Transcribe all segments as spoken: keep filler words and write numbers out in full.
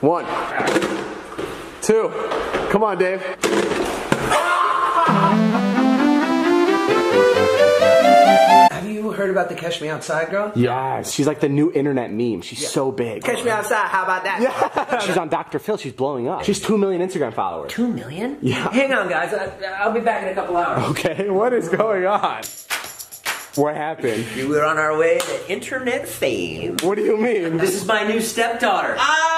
One. Two. Come on, Dave. Have you heard about the Catch Me Outside girl? Yeah, she's like the new internet meme. She's yeah. so big. Catch Me Outside, how about that? Yeah. She's on Doctor Phil. She's blowing up. She's two million Instagram followers. Two million? Yeah. Hang on, guys. I, I'll be back in a couple hours. Okay, what is going on? What happened? We were on our way to internet fame. What do you mean? This is my new stepdaughter.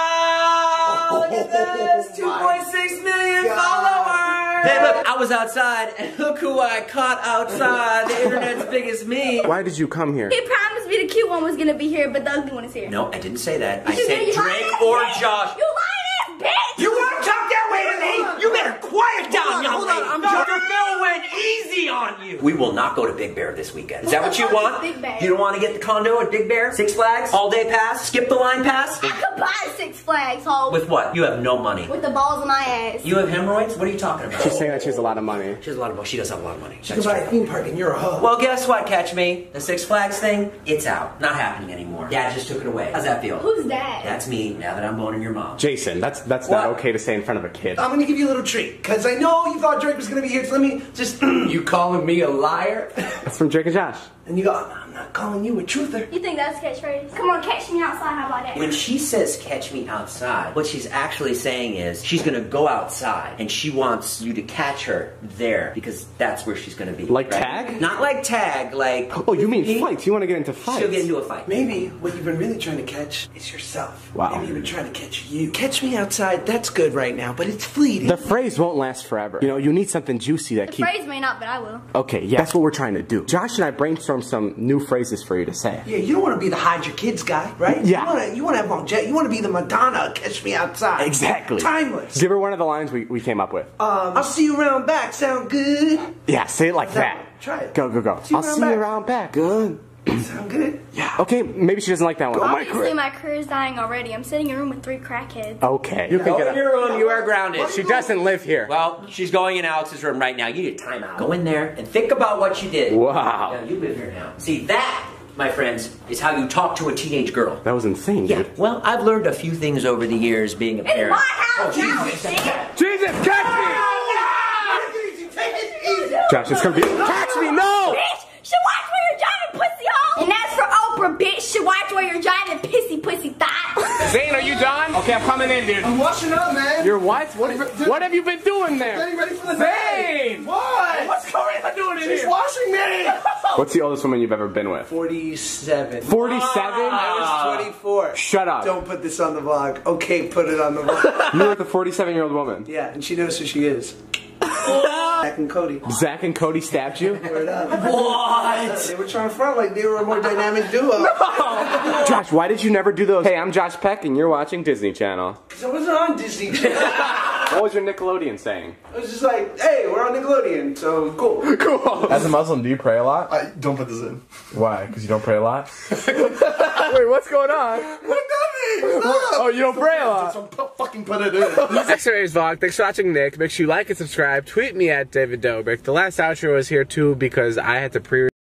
Oh, look at this! two point six million followers! Hey, look, I was outside, and look who I caught outside. The internet's biggest me. Why did you come here? He promised me the cute one was gonna be here, but the ugly one is here. No, I didn't say that. You I said Drake or Josh. You lying, bitch! You won't talk that way to me! You better quiet down, young lady! I'm Doctor Phil went easy on you! We will not go to Big Bear this weekend. Is that what you want? Big Bear? You don't want to get the condo at Big Bear? Six Flags? All day pass? Skip the line pass? I could buy Six Flags, ho. With what? You have no money. With the balls in my ass. You have hemorrhoids? What are you talking about? She's saying that she has a lot of money. She has a lot of money. She does have a lot of money. She can buy a theme park and you're a hoe. Well, guess what, Catch Me? The Six Flags thing, it's out. Not happening anymore. Dad just took it away. How's that feel? Who's that? That's me, now that I'm boning your mom. Jason, that's that's What? not okay to say in front of a kid. I'm gonna give you a little treat, because I know you thought Drake was gonna be here, so let me just... You calling me a liar? That's from Drake and Josh. And you go, I'm not calling you a truther. You think that's catchphrase? Come on, catch me outside, how about that? When she says catch me outside, what she's actually saying is she's gonna go outside and she wants you to catch her there because that's where she's gonna be. Like right? tag? Not like tag, like... Oh, you mean fights? You want to get into fights? She'll get into a fight. Maybe what you've been really trying to catch is yourself. Wow. Maybe you've been trying to catch you. Catch me outside, that's good right now, but it's fleeting. The phrase won't last forever. You know, you need something juicy that The keeps... phrase may not, but I will. Okay, yeah, that's what we're trying to do. Josh and I brainstormed some new phrases for you to say. Yeah, you don't want to be the hide your kids guy, right? Yeah. You want to, you want to have longevity. You want to be the Madonna, catch me outside. Exactly. Timeless. Give her one of the lines we, we came up with. Um, I'll see you around back. Sound good? Yeah, say it like that. that. Try it. Go, go, go. See you I'll around see back. you around back. Good. Sound good? Yeah. Okay, maybe she doesn't like that one. Oh, my Obviously, career. my career's dying already. I'm sitting in a room with three crackheads. Okay. You can Go get in a... your room, you are grounded. She doesn't live here. Well, she's going in Alex's room right now. You need a timeout. Go in there and think about what you did. Wow. Yeah, you live here now. See, that, my friends, is how you talk to a teenage girl. That was insane, Yeah, dude. well, I've learned a few things over the years being a It's parent. my house Oh, now, Jesus. bitch! Jesus, catch me! Josh, it's gonna be... Catch me, no! Bitch, should watch where you're driving, pussy hole! And as for Oprah, bitch, should watch where you're driving, pissy pussy thought! Zane, are you done? Okay, I'm coming in, dude. I'm washing up, man. You're what? What, what have you been doing there? Getting ready for the Zane! day. What? What's Corinna doing in She's here? washing me. What's the oldest woman you've ever been with? forty-seven. forty-seven? I was twenty-four. Shut up. Don't put this on the vlog. Okay, put it on the vlog. You're with a forty-seven-year-old woman. Yeah, and she knows who she is. Zach and Cody. Zach and Cody stabbed you? Word up. What? They were trying to front like they were a more dynamic duo. Josh, why did you never do those? Hey, I'm Josh Peck, and you're watching Disney Channel. Because I wasn't on Disney Channel. What was your Nickelodeon saying? I was just like, hey, we're on Nickelodeon, so cool. Cool. As a Muslim, do you pray a lot? I, don't put this in. Why? Because you don't pray a lot? Wait, what's going on? What that mean? Oh, you don't pray a lot. So fucking put it in. That's today's vlog. Thanks for watching, Nick. Make sure you like and subscribe. Tweet me at David Dobrik. The last outro was here too because I had to pre